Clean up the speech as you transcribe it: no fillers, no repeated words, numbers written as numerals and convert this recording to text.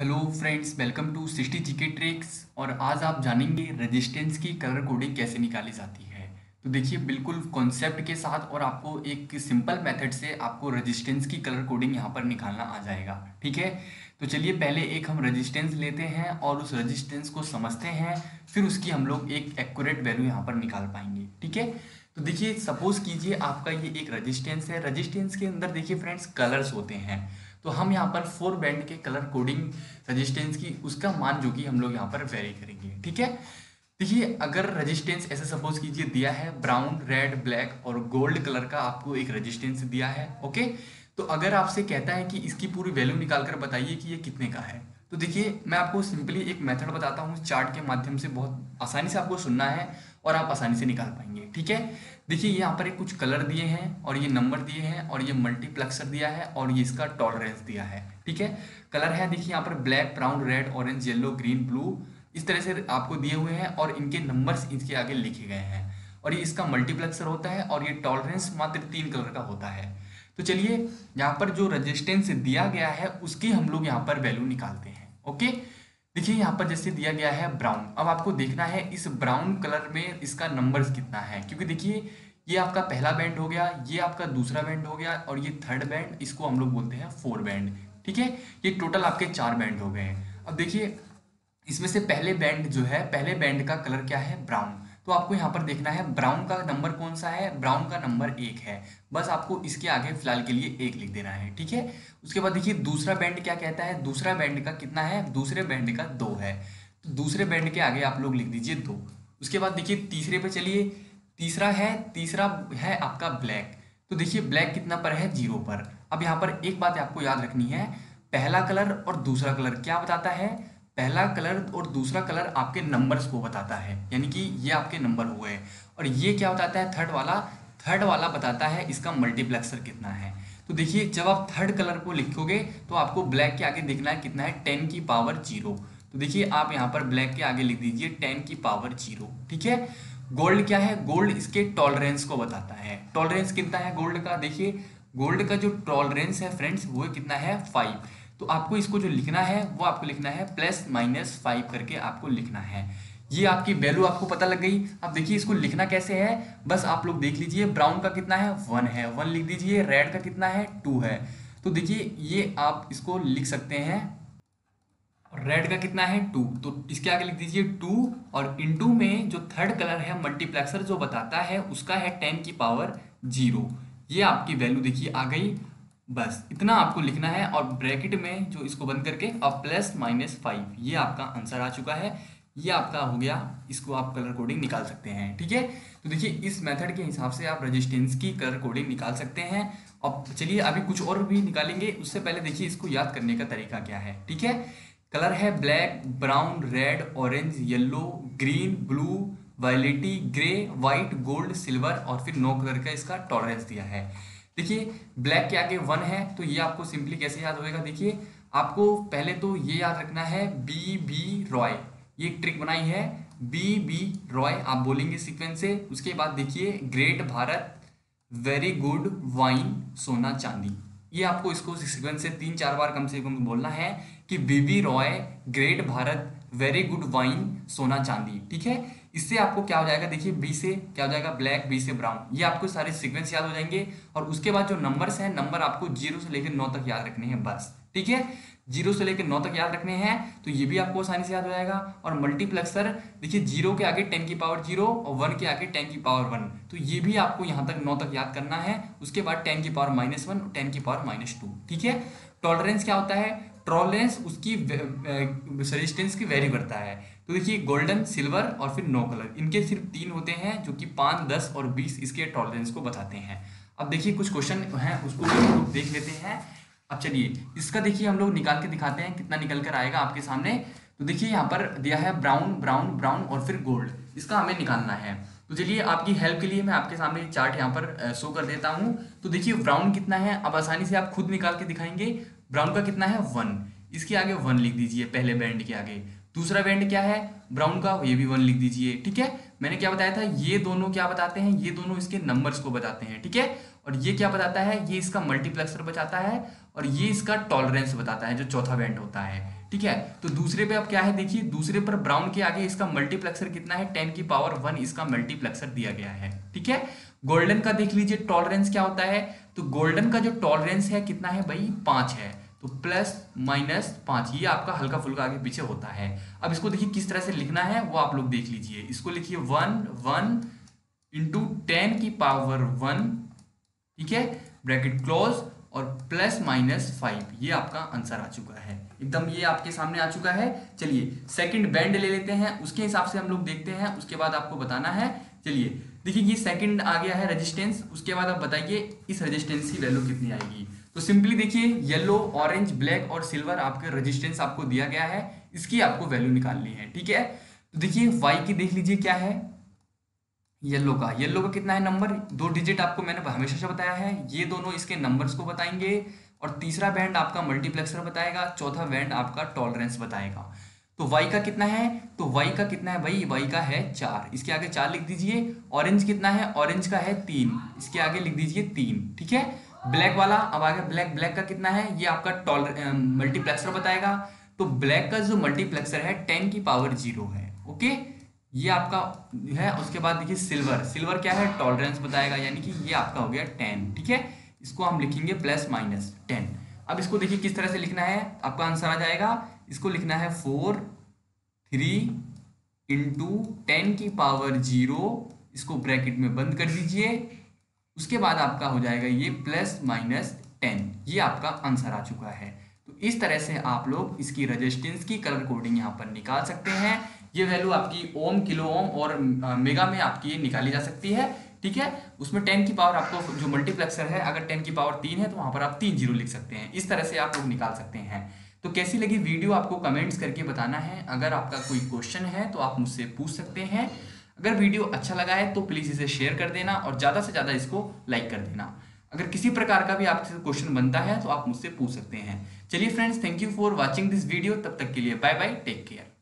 Hello friends, welcome to 60 GK tricks. और आज आप जानेंगे रेजिस्टेंस की कलर कोडिंग कैसे निकाली जाती है। तो देखिए, बिल्कुल कॉन्सेप्ट के साथ और आपको एक सिंपल मेथड से आपको रेजिस्टेंस की कलर कोडिंग यहाँ पर निकालना आ जाएगा। ठीक है, तो चलिए पहले एक हम रेजिस्टेंस लेते हैं और उस रेजिस्टेंस को समझते हैं, फिर उसकी हम लोग एक एक्यूरेट वैल्यू यहाँ पर निकाल पाएंगे। ठीक है, तो देखिए सपोज कीजिए आपका ये एक रेजिस्टेंस है। रेजिस्टेंस के अंदर देखिए फ्रेंड्स कलर्स होते हैं, तो हम यहाँ पर 4 बैंड के कलर कोडिंग रेजिस्टेंस की उसका मान जो कि हम लोग यहाँ पर वेरी करेंगे। ठीक है, देखिए अगर रेजिस्टेंस ऐसे सपोज कीजिए दिया है ब्राउन, रेड, ब्लैक और गोल्ड कलर का आपको एक रेजिस्टेंस दिया है। ओके, तो अगर आपसे कहता है कि इसकी पूरी वैल्यू निकाल कर बताइए कि ये कितने का है, तो देखिए मैं आपको सिंपली एक मेथड बताता हूँ चार्ट के माध्यम से, बहुत आसानी से आपको सुनना है और आप आसानी से निकाल पाएंगे। ठीक है, देखिए यहाँ पर एक कुछ कलर दिए हैं और ये नंबर दिए हैं और ये मल्टीप्लेक्सर दिया है और ये इसका टॉलरेंस दिया है। ठीक है, कलर है देखिए यहाँ पर black, brown, red, orange, yellow, green, blue, इस तरह से आपको दिए हुए हैं और इनके नंबर्स इसके आगे लिखे गए हैं और ये इसका मल्टीप्लेक्सर होता है और ये टॉलरेंस मात्र 3 कलर का होता है। तो चलिए यहाँ पर जो रेजिस्टेंस दिया गया है उसकी हम लोग यहाँ पर वैल्यू निकालते हैं। ओके, देखिए यहाँ पर जैसे दिया गया है ब्राउन, अब आपको देखना है इस ब्राउन कलर में इसका नंबर्स कितना है, क्योंकि देखिए ये आपका पहला बैंड हो गया, ये आपका दूसरा बैंड हो गया और ये थर्ड बैंड, इसको हम लोग बोलते हैं 4 बैंड। ठीक है, ये टोटल आपके 4 बैंड हो गए हैं। अब देखिए इसमें से पहले बैंड जो है, पहले बैंड का कलर क्या है? ब्राउन। तो आपको यहाँ पर देखना है ब्राउन का नंबर कौन सा है। ब्राउन का नंबर 1 है, बस आपको इसके आगे फिलहाल के लिए 1 लिख देना है। ठीक है, उसके बाद देखिए दूसरा बैंड क्या कहता है, दूसरा बैंड का कितना है, दूसरे बैंड का 2 है, तो दूसरे बैंड के आगे आप लोग लिख दीजिए 2। उसके बाद देखिए तीसरे पे चलिए, तीसरा है आपका ब्लैक। तो देखिए ब्लैक कितना पर है, 0 पर। अब यहाँ पर एक बात आपको याद रखनी है, पहला कलर और दूसरा कलर क्या बताता है? पहला कलर और दूसरा कलर आपके नंबर्स को बताता है, यानी कि ये आपके नंबर हुए। और ये क्या बताता है? थर्ड वाला बताता है इसका मल्टीप्लेक्सर कितना है। तो देखिए जब आप थर्ड कलर को लिखोगे तो आपको ब्लैक के आगे देखना है कितना है, 10 की पावर 0। तो देखिए आप यहाँ पर ब्लैक के आगे लिख दीजिए 10 की पावर 0। ठीक है, गोल्ड क्या है? गोल्ड इसके टॉलरेंस को बताता है। टॉलरेंस कितना है गोल्ड का? देखिए गोल्ड का जो टॉलरेंस है फ्रेंड्स वो कितना है, 5। तो आपको इसको जो लिखना है वो आपको लिखना है +-5 करके आपको लिखना है। ये आपकी वैल्यू आपको पता लग गई। अब देखिए इसको लिखना कैसे है, बस आप लोग देख लीजिए, ब्राउन का कितना है, 1 है, 1 लिख दीजिए। रेड का कितना है, 2 है। तो देखिए ये आप इसको लिख सकते हैं, रेड का कितना है, 2, तो इसके आगे लिख दीजिए 2। और इनटू में जो थर्ड कलर है मल्टीप्लेक्सर जो बताता है उसका है 10 की पावर 0। ये आपकी वैल्यू देखिए आ गई। बस इतना आपको लिखना है और ब्रैकेट में जो इसको बंद करके अब +-5, ये आपका आंसर आ चुका है। ये आपका हो गया, इसको आप कलर कोडिंग निकाल सकते हैं। ठीक है, तो देखिए इस मेथड के हिसाब से आप रेजिस्टेंस की कलर कोडिंग निकाल सकते हैं। अब चलिए अभी कुछ और भी निकालेंगे, उससे पहले देखिए इसको याद करने का तरीका क्या है। ठीक है, कलर है black, brown, red, orange, yellow, green, blue, violet, grey, white, gold, silver और फिर 9 कलर का इसका टॉलरेंस दिया है। देखिए ब्लैक के आगे 1 है, तो ये आपको सिंपली कैसे याद होएगा, देखिए आपको पहले तो ये याद रखना है बी रॉय, ये ट्रिक बनाई है, बी रॉय आप बोलेंगे सीक्वेंस से। उसके बाद देखिए great Bharat, very good wine, सोना चांदी, ये आपको इसको सीक्वेंस से 3-4 बार कम से कम बोलना है कि बीबी Roy, great Bharat, very good wine, सोना चांदी। ठीक है, इससे आपको क्या हो जाएगा, देखिए बी से क्या हो जाएगा, ब्लैक, बी से ब्राउन, ये आपको सारे सीक्वेंस याद हो जाएंगे। और उसके बाद जो नंबर्स हैं, नंबर आपको 0 से लेकर 9 तक याद रखने हैं बस। ठीक है, 0 से लेकर 9 तक याद रखने हैं, तो ये भी आपको आसानी से याद हो जाएगा। और मल्टीप्लेक्सर देखिए 0 के आगे 10 की पावर 0 और 1 के आगे 10 की पावर 1, तो ये भी आपको यहाँ तक 9 तक याद करना है। उसके बाद 10 की पावर -1, 10 की पावर -2। ठीक है, टॉलरेंस क्या होता है? टॉलरेंस उसकी रेजिस्टेंस की वेरी करता है। तो देखिए गोल्डन, सिल्वर और फिर 9 कलर, इनके सिर्फ 3 होते हैं जो कि 5, 10 और 20 इसके टॉलरेंस को बताते हैं। अब देखिए कुछ क्वेश्चन हैं उसको हम लोग देख लेते हैं। अब चलिए इसका देखिए हम लोग निकाल के दिखाते हैं कितना निकल कर आएगा आपके सामने। तो देखिए यहाँ पर दिया है ब्राउन, ब्राउन, ब्राउन और फिर गोल्ड, इसका हमें निकालना है। तो चलिए आपकी हेल्प के लिए मैं आपके सामने चार्ट यहाँ पर शो कर देता हूँ। तो देखिए ब्राउन कितना है, अब आसानी से आप खुद निकाल के दिखाएंगे। ब्राउन का कितना है, 1, इसके आगे 1 लिख दीजिए पहले बैंड के आगे। दूसरा बैंड क्या है ब्राउन का, ये भी 1 लिख दीजिए। ठीक है, मैंने क्या बताया था, ये दोनों क्या बताते हैं, ये दोनों इसके नंबर्स को बताते हैं। ठीक है, और ये क्या बताता है, ये इसका मल्टीप्लेक्सर बताता है और ये इसका टॉलरेंस बताता है जो चौथा बैंड होता है। ठीक है, तो दूसरे पे अब क्या है, देखिए दूसरे पर ब्राउन के आगे इसका मल्टीप्लेक्सर कितना है, 10 की पावर 1 इसका मल्टीप्लेक्सर दिया गया है। ठीक है, गोल्डन का देख लीजिए टॉलरेंस क्या होता है, तो गोल्डन का जो टॉलरेंस है कितना है भाई, 5 है, तो प्लस माइनस 5, ये आपका हल्का फुल्का आगे पीछे होता है। अब इसको देखिए किस तरह से लिखना है वो आप लोग देख लीजिए, इसको लिखिए 1 इंटू 10 की पावर 1, ठीक है, ब्रैकेट क्लोज और प्लस माइनस 5, ये आपका आंसर आ चुका है, एकदम ये आपके सामने आ चुका है। चलिए सेकंड बैंड ले लेते हैं, उसके हिसाब से हम लोग देखते हैं, उसके बाद आपको बताना है। चलिए देखिए ये सेकंड आ गया है रेजिस्टेंस, उसके बाद आप बताइए इस रेजिस्टेंस की वैल्यू कितनी आएगी। तो सिंपली देखिए येलो, ऑरेंज, ब्लैक और सिल्वर आपके रेजिस्टेंस आपको दिया गया है, इसकी आपको वैल्यू निकालनी है। ठीक है, तो देखिए वाई की देख लीजिए क्या है, येलो का कितना है नंबर, 2 डिजिट आपको मैंने हमेशा से बताया है, ये दोनों इसके नंबर्स को बताएंगे और तीसरा बैंड आपका मल्टीप्लेक्सर बताएगा, चौथा बैंड आपका टॉलरेंस बताएगा। तो y का कितना है, तो y का कितना है भाई, y का है 4, इसके आगे 4 लिख दीजिए। ऑरेंज कितना है, ऑरेंज का है 3, इसके आगे लिख दीजिए 3। ठीक है, ब्लैक वाला अब आगे ब्लैक का कितना है, ये आपका मल्टीप्लेक्सर बताएगा। तो ब्लैक का जो मल्टीप्लेक्सर है 10 की पावर 0 है। ओके, ये आपका है। उसके बाद देखिए सिल्वर क्या है, टॉलरेंस बताएगा, यानी कि ये आपका हो गया 10। ठीक है, इसको हम लिखेंगे प्लस माइनस 10। अब इसको देखिए किस तरह से लिखना है, आपका आंसर आ जाएगा, इसको लिखना है 3 इंटू 10 की पावर 0, इसको ब्रैकेट में बंद कर दीजिए। उसके बाद आपका हो जाएगा ये प्लस माइनस 10, ये आपका आंसर आ चुका है। तो इस तरह से आप लोग इसकी रेजिस्टेंस की कलर कोडिंग यहाँ पर निकाल सकते हैं। ये वैल्यू आपकी ओम, किलो ओम और मेगा में आपकी निकाली जा सकती है। ठीक है, उसमें 10 की पावर आपको जो मल्टीप्लेक्सर है, अगर 10 की पावर 3 है तो वहां पर आप 3 जीरो लिख सकते हैं। इस तरह से आप लोग निकाल सकते हैं। तो कैसी लगी वीडियो आपको कमेंट्स करके बताना है। अगर आपका कोई क्वेश्चन है तो आप मुझसे पूछ सकते हैं। अगर वीडियो अच्छा लगा है तो प्लीज़ इसे शेयर कर देना और ज़्यादा से ज़्यादा इसको लाइक कर देना। अगर किसी प्रकार का भी आपसे क्वेश्चन बनता है तो आप मुझसे पूछ सकते हैं। चलिए friends, thank you for watching this video. तब तक के लिए बाय बाय, टेक केयर।